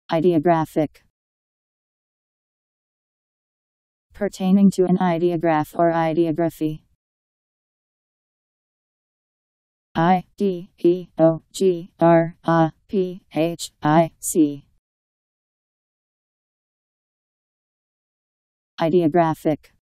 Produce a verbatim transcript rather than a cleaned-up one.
Ideographic. Pertaining to an ideograph or ideography. I D E O G R A P H I C. Ideographic.